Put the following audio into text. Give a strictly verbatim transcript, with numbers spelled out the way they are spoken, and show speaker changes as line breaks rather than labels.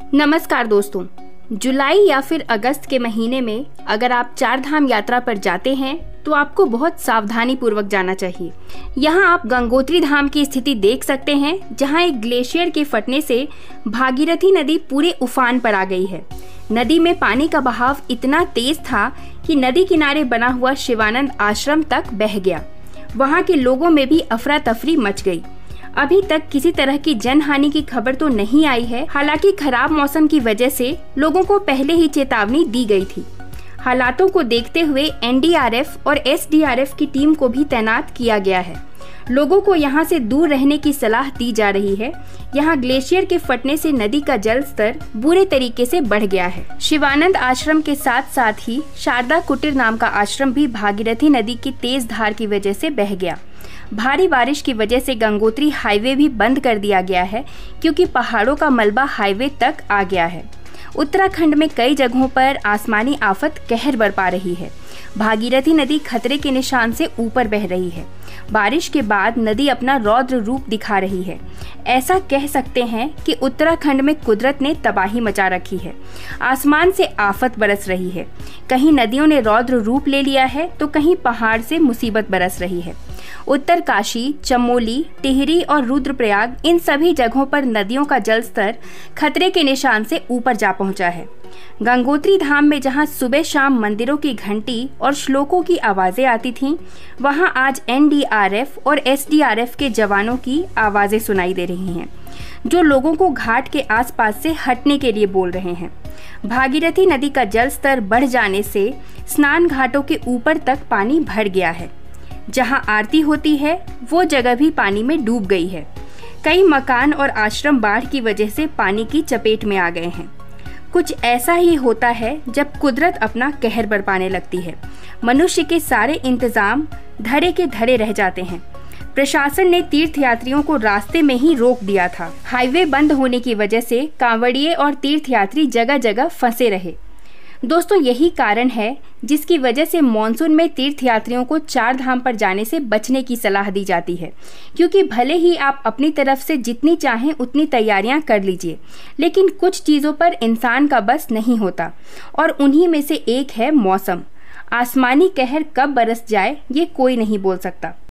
नमस्कार दोस्तों। जुलाई या फिर अगस्त के महीने में अगर आप चार धाम यात्रा पर जाते हैं तो आपको बहुत सावधानी पूर्वक जाना चाहिए। यहाँ आप गंगोत्री धाम की स्थिति देख सकते हैं, जहाँ एक ग्लेशियर के फटने से भागीरथी नदी पूरे उफान पर आ गई है। नदी में पानी का बहाव इतना तेज था कि नदी किनारे बना हुआ शिवानंद आश्रम तक बह गया। वहाँ के लोगों में भी अफरा तफरी मच गई। अभी तक किसी तरह की जनहानि की खबर तो नहीं आई है। हालांकि खराब मौसम की वजह से लोगों को पहले ही चेतावनी दी गई थी। हालातों को देखते हुए एन डी आर एफ और एस डी आर एफ की टीम को भी तैनात किया गया है। लोगों को यहां से दूर रहने की सलाह दी जा रही है। यहां ग्लेशियर के फटने से नदी का जल स्तर बुरे तरीके से बढ़ गया है। शिवानंद आश्रम के साथ साथ ही शारदा कुटीर नाम का आश्रम भी भागीरथी नदी की तेज धार की वजह से बह गया। भारी बारिश की वजह से गंगोत्री हाईवे भी बंद कर दिया गया है, क्योंकि पहाड़ों का मलबा हाईवे तक आ गया है। उत्तराखंड में कई जगहों पर आसमानी आफत कहर बरपा रही है। भागीरथी नदी खतरे के निशान से ऊपर बह रही है। बारिश के बाद नदी अपना रौद्र रूप दिखा रही है। ऐसा कह सकते हैं कि उत्तराखंड में कुदरत ने तबाही मचा रखी है। आसमान से आफत बरस रही है। कहीं नदियों ने रौद्र रूप ले लिया है तो कहीं पहाड़ से मुसीबत बरस रही है। उत्तरकाशी, चमोली, टिहरी और रुद्रप्रयाग, इन सभी जगहों पर नदियों का जल स्तर खतरे के निशान से ऊपर जा पहुंचा है। गंगोत्री धाम में जहां सुबह शाम मंदिरों की घंटी और श्लोकों की आवाजें आती थीं, वहां आज एन डी आर एफ और एस डी आर एफ के जवानों की आवाजें सुनाई दे रही हैं, जो लोगों को घाट के आसपास से हटने के लिए बोल रहे हैं। भागीरथी नदी का जल स्तर बढ़ जाने से स्नान घाटों के ऊपर तक पानी भर गया है। जहां आरती होती है वो जगह भी पानी में डूब गई है। कई मकान और आश्रम बाढ़ की वजह से पानी की चपेट में आ गए हैं। कुछ ऐसा ही होता है जब कुदरत अपना कहर बरपाने लगती है। मनुष्य के सारे इंतजाम धरे के धरे रह जाते हैं। प्रशासन ने तीर्थयात्रियों को रास्ते में ही रोक दिया था। हाईवे बंद होने की वजह से कांवड़िए और तीर्थयात्री जगह जगह फंसे रहे। दोस्तों, यही कारण है जिसकी वजह से मॉनसून में तीर्थयात्रियों को चार धाम पर जाने से बचने की सलाह दी जाती है, क्योंकि भले ही आप अपनी तरफ से जितनी चाहें उतनी तैयारियां कर लीजिए, लेकिन कुछ चीज़ों पर इंसान का बस नहीं होता और उन्हीं में से एक है मौसम। आसमानी कहर कब बरस जाए ये कोई नहीं बोल सकता।